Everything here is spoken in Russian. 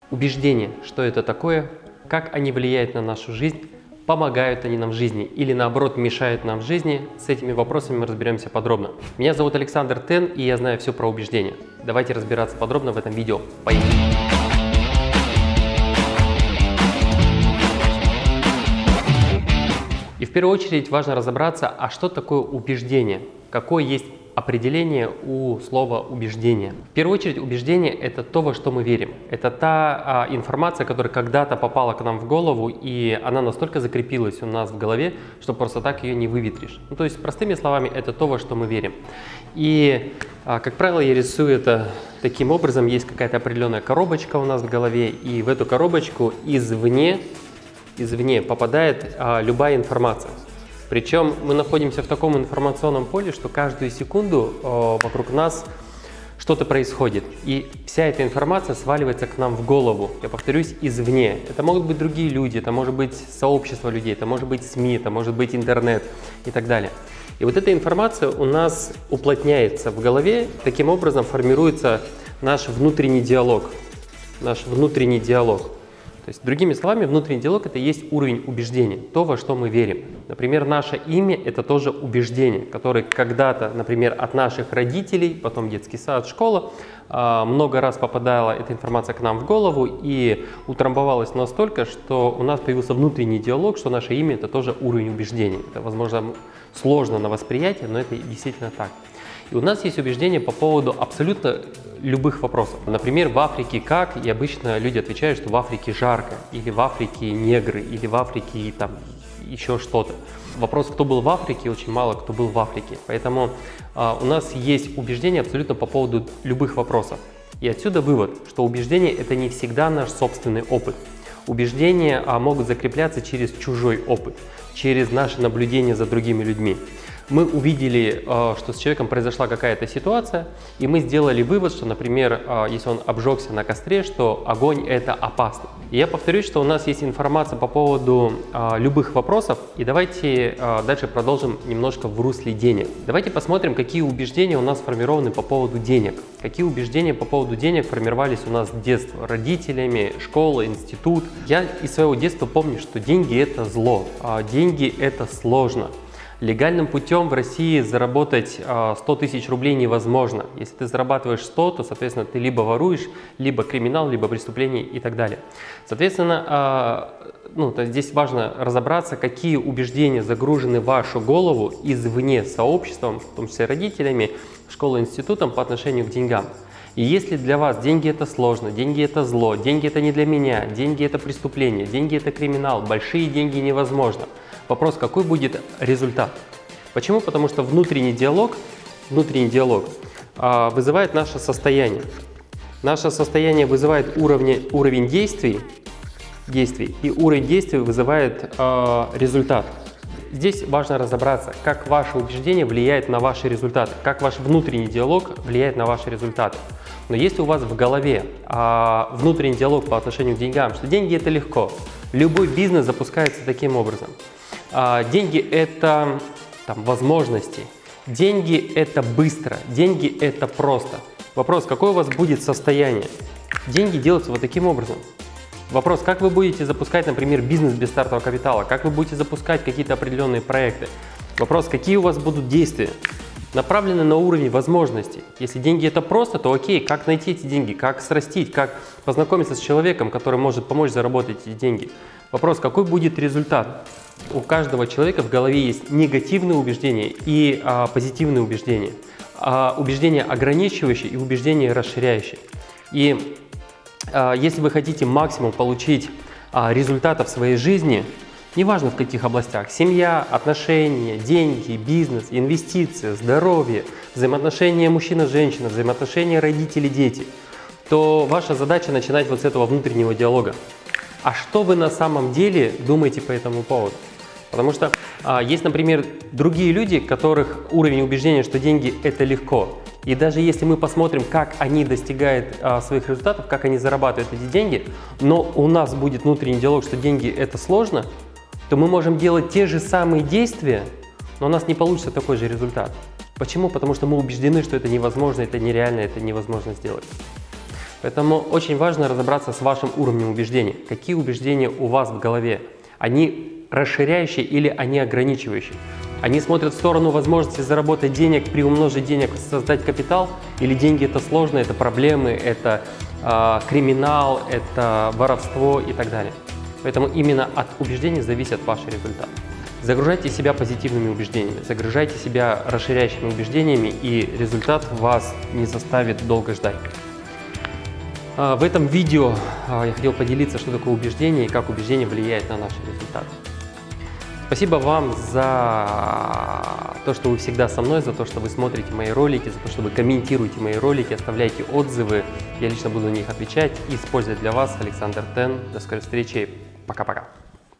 Убеждения, что это такое, как они влияют на нашу жизнь, помогают они нам в жизни или наоборот мешают нам в жизни, с этими вопросами мы разберемся подробно. Меня зовут Александр Тен, и я знаю все про убеждения. Давайте разбираться подробно в этом видео. Поехали! И в первую очередь важно разобраться, а что такое убеждение, какое есть определение у слова убеждение. В первую очередь убеждение — это то, во что мы верим. Это та информация, которая когда-то попала к нам в голову, и она настолько закрепилась у нас в голове, что просто так ее не выветришь. То есть, простыми словами, это то, во что мы верим. И, как правило, я рисую это таким образом. Есть какая-то определенная коробочка у нас в голове, и в эту коробочку извне попадает любая информация. Причем мы находимся в таком информационном поле, что каждую секунду вокруг нас что-то происходит. И вся эта информация сваливается к нам в голову. Я повторюсь, извне. Это могут быть другие люди, это может быть сообщество людей, это может быть СМИ, это может быть интернет и так далее. И вот эта информация у нас уплотняется в голове, таким образом формируется наш внутренний диалог. Наш внутренний диалог. То есть, другими словами, внутренний диалог — это и есть уровень убеждения, то, во что мы верим. Например, наше имя — это тоже убеждение, которое когда-то, например, от наших родителей, потом детский сад, школа, много раз попадала эта информация к нам в голову и утрамбовалась настолько, что у нас появился внутренний диалог, что наше имя — это тоже уровень убеждения. Это, возможно, сложно на восприятие, но это действительно так. И у нас есть убеждения по поводу абсолютно любых вопросов. Например, в Африке как? И обычно люди отвечают, что в Африке жарко, или в Африке негры, или в Африке там еще что-то. Вопрос, кто был в Африке, очень мало кто был в Африке. Поэтому у нас есть убеждения абсолютно по поводу любых вопросов. И отсюда вывод, что убеждение — это не всегда наш собственный опыт. Убеждения могут закрепляться через чужой опыт, через наше наблюдение за другими людьми. Мы увидели, что с человеком произошла какая-то ситуация, и мы сделали вывод, что, например, если он обжегся на костре, что огонь — это опасно. И я повторюсь, что у нас есть информация по поводу любых вопросов, и давайте дальше продолжим немножко в русле денег. Давайте посмотрим, какие убеждения у нас сформированы по поводу денег. Какие убеждения по поводу денег формировались у нас с детства, родителями, школа, институт. Я из своего детства помню, что деньги — это зло, деньги — это сложно. Легальным путем в России заработать 100 тысяч рублей невозможно. Если ты зарабатываешь 100, то, соответственно, ты либо воруешь, либо криминал, либо преступление и так далее. Соответственно, здесь важно разобраться, какие убеждения загружены в вашу голову извне сообществом, в том числе родителями, школой, институтом по отношению к деньгам. И если для вас деньги — это сложно, деньги — это зло, деньги — это не для меня, деньги — это преступление, деньги — это криминал, большие деньги невозможно. Вопрос, какой будет результат? Почему? Потому что внутренний диалог вызывает наше состояние. Наше состояние вызывает уровень действий, и уровень действий вызывает результат. Здесь важно разобраться, как ваше убеждение влияет на ваши результаты, как ваш внутренний диалог влияет на ваши результаты. Но если у вас в голове внутренний диалог по отношению к деньгам, что деньги — это легко, любой бизнес запускается таким образом. Деньги — это возможности, деньги — это быстро, деньги — это просто. Вопрос, какое у вас будет состояние? Деньги делаются вот таким образом. Вопрос, как вы будете запускать, например, бизнес без стартового капитала, как вы будете запускать какие-то определенные проекты. Вопрос, какие у вас будут действия, направлены на уровень возможностей. Если деньги — это просто, то окей, как найти эти деньги, как срастить, как познакомиться с человеком, который может помочь заработать эти деньги. Вопрос, какой будет результат? У каждого человека в голове есть негативные убеждения и позитивные убеждения. Убеждения ограничивающие и убеждения расширяющие. И если вы хотите максимум получить результатов в своей жизни, неважно в каких областях — семья, отношения, деньги, бизнес, инвестиции, здоровье, взаимоотношения мужчина-женщина, взаимоотношения родители-дети, то ваша задача начинать вот с этого внутреннего диалога. А что вы на самом деле думаете по этому поводу? Потому что есть, например, другие люди, которых уровень убеждения, что деньги — это легко. И даже если мы посмотрим, как они достигают своих результатов, как они зарабатывают эти деньги, но у нас будет внутренний диалог, что деньги — это сложно, то мы можем делать те же самые действия, но у нас не получится такой же результат. Почему? Потому что мы убеждены, что это невозможно, это нереально, это невозможно сделать. Поэтому очень важно разобраться с вашим уровнем убеждений. Какие убеждения у вас в голове? Они расширяющие или они ограничивающие? Они смотрят в сторону возможности заработать денег, приумножить денег, создать капитал? Или деньги это сложно, это проблемы, это криминал, это воровство и так далее? Поэтому именно от убеждений зависит ваш результат. Загружайте себя позитивными убеждениями, загружайте себя расширяющими убеждениями, и результат вас не заставит долго ждать. В этом видео я хотел поделиться, что такое убеждение и как убеждение влияет на наши результаты. Спасибо вам за то, что вы всегда со мной, за то, что вы смотрите мои ролики, за то, что вы комментируете мои ролики, оставляете отзывы. Я лично буду на них отвечать и использовать для вас. Александр Тен. До скорой встречи. Пока-пока.